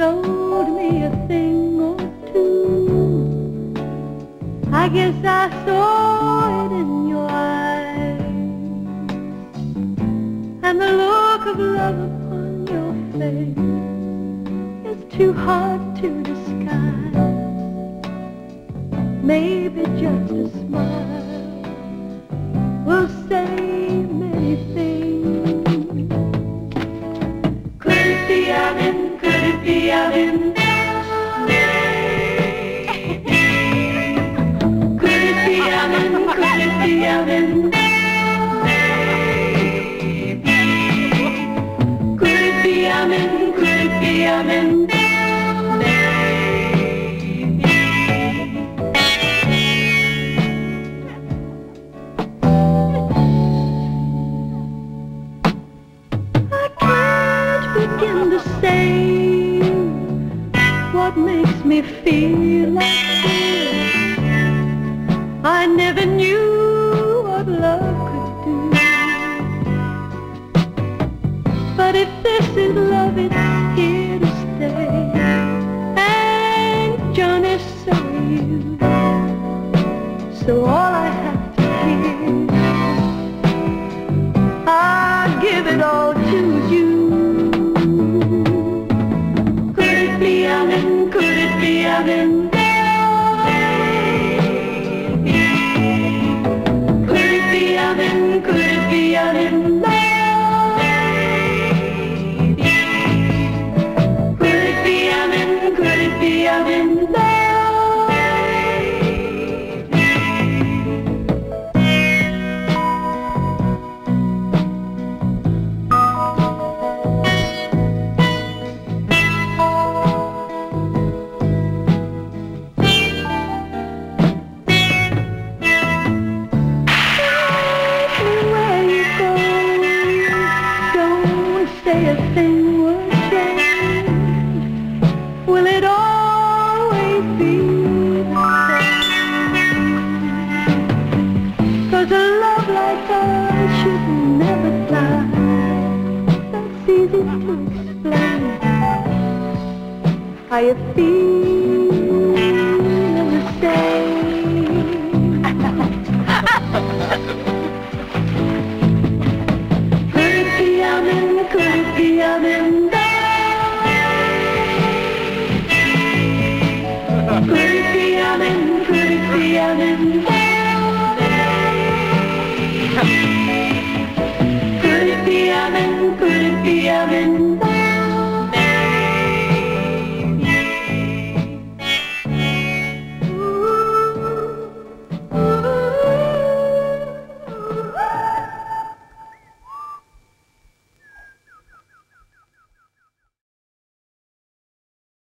showed me a thing or two. I guess I saw it in your eyes, and the look of love upon your face is too hard to disguise. Maybe just a smile will say many things. Could it be I'm in? Could it be I'm in? Could it be I'm in? Could it be I'm in? Could it be I'm in? Could it be I'm in? Begin to say what makes me feel like this. I never knew what love could do. But if this is love, it's here to stay. And Johnny, so are you. So all I have to give, I'll give it all to you. Could it be I'm in? Could it be I'm in? Could it be I'm in? Could it be I'm in? Could it be I'm in? Say a thing will change. Will it always be the same? 'Cause a love like ours should never die. That's easy to explain. How you feel the same. Could it be I'm in? Could it be I'm in? Could it be I'm in? Could it be I'm in?